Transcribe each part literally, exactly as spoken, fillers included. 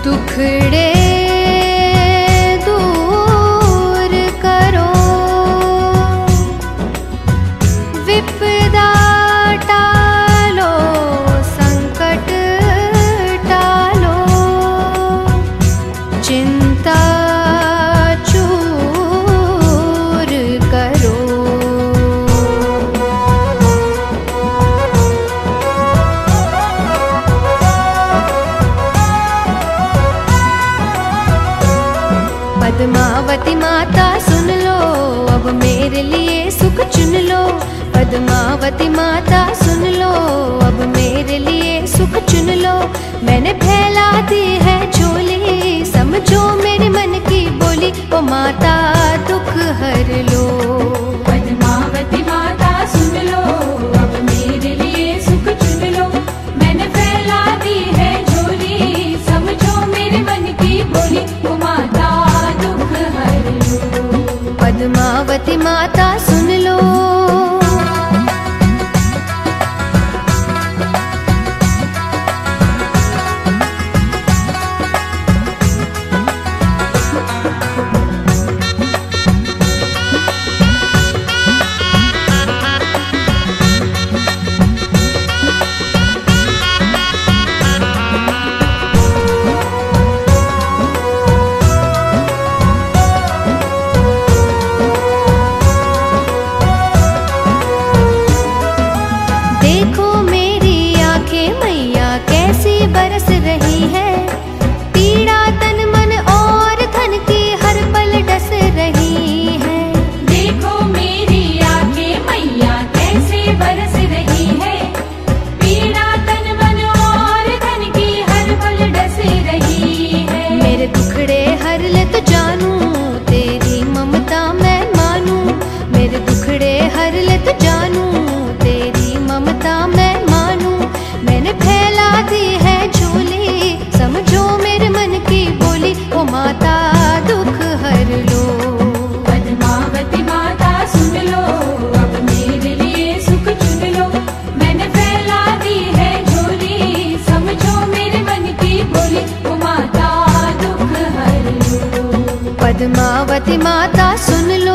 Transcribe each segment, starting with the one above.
दुखड़े दूर करो, विपदा टालो, संकट टालो, चिंता चूर करो। पद्मावती माता सुन लो, अब मेरे लिए सुख चुन लो। पद्मावती माता सुन लो, अब मेरे लिए सुख चुन लो। मैंने फैला दी है झोली, समझो मेरे मन की बोली। ओ माता दुख हर लो। पद्मावती माता सुन लो, अब मेरे लिए सुख चुन लो। मैंने फैला दी है झोली, समझो मेरे मन की बोली। ओ माता दुख हर लो। पद्मावती माता सुन लो। देखो मेरी आंखें मैया कैसी बरस रही है, पीड़ा तन मन और धन की हर पल डस रही है। देखो मेरी आंखें मैया कैसे बरस रही है, पीड़ा तन मन और धन की हर पल डस रही है। मेरे दुखड़े हर ले तो जानू, तेरी ममता मैं मानू। मेरे दुखड़े हर ले तो जानू, तेरी ममता मैं मानू। मैंने फैला दी है झोली, समझो मेरे मन की बोली। ओ माता दुख हर लो। पद्मावती माता सुन लो, अब मेरे लिए सुख चुन लो। मैंने फैला दी है झोली, समझो मेरे मन की बोली। ओ माता दुख हर लो। पद्मावती माता सुन लो।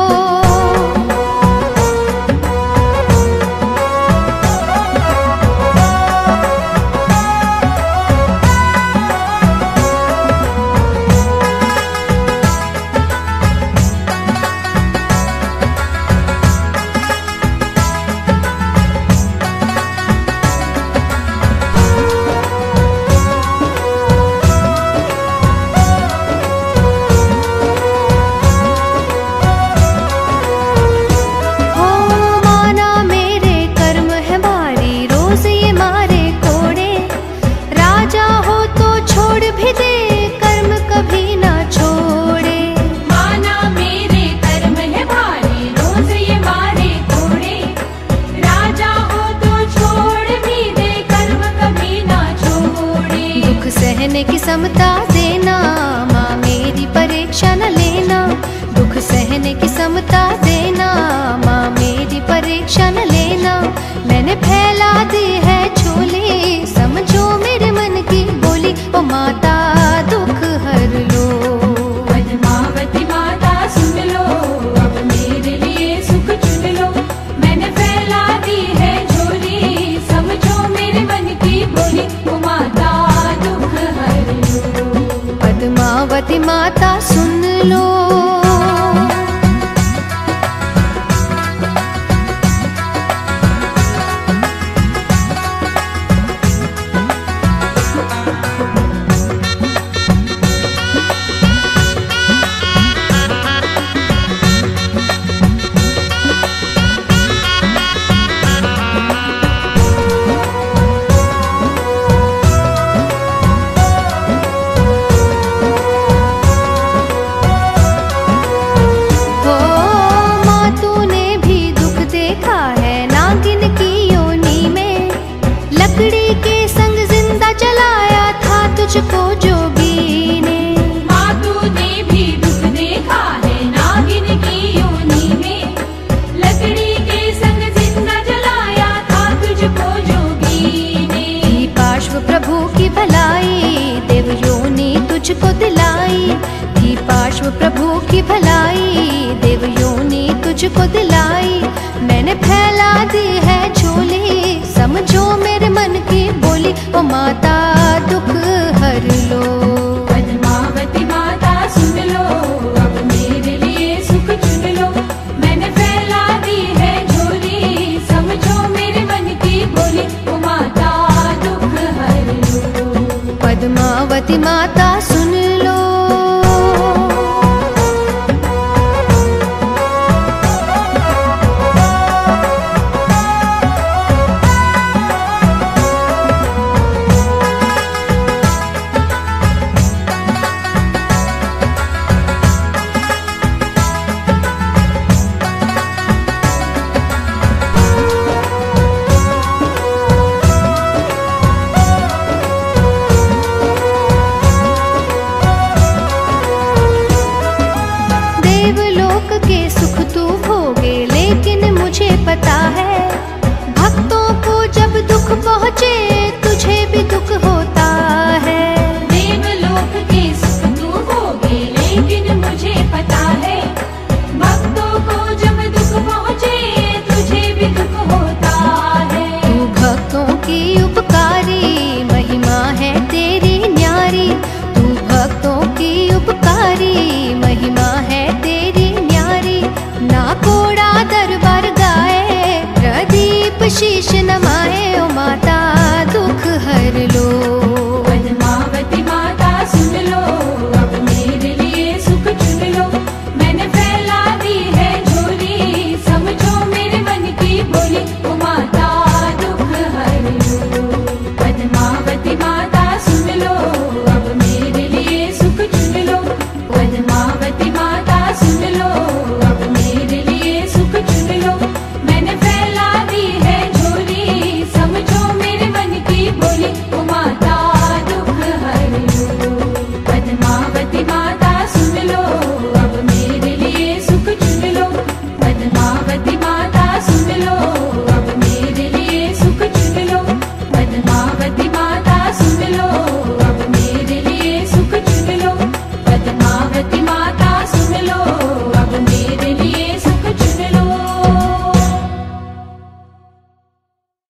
हो माना मेरे कर्म है भारी, रोज ये मारे कोड़े। राजा हो तो छोड़ भी दे, कर्म कभी ना छोड़े। माना मेरे कर्म है भारी, रोज ये मारे कोड़े। राजा हो तो छोड़ भी दे, कर्म कभी ना छोड़े। दुख सहने की समता देना, माँ मेरी परीक्षा न लेना। दुख सहने की समता देना, माँ मेरी परीक्षा न लेना। मैंने फैला दी है झोली, समझो मेरे मन की बोली। ओ माता दुख हर लो। पद्मावती माता सुन लो, अब मेरे लिए सुख चुन लो। मैंने फैला दी है झोली, समझो मेरे मन की बोली। ओ माता दुख हर लो। पद्मावती माता सुन लो। की भलाई देव योनि तुझको दिलाई। मैंने फैला दी है झोली, समझो मेरे मन की बोली। ओ माता दुख हर लो, पद्मावती माता सुन लो, अब मेरे लिए सुख चुन लो। मैंने फैला दी है झोली, समझो मेरे मन की बोली। ओ माता दुख हर लो, पद्मावती माता सुन लो। देवलोक के सुख तू भोगे, लेकिन मुझे पता है भक्तों को जब दुख पहुँचे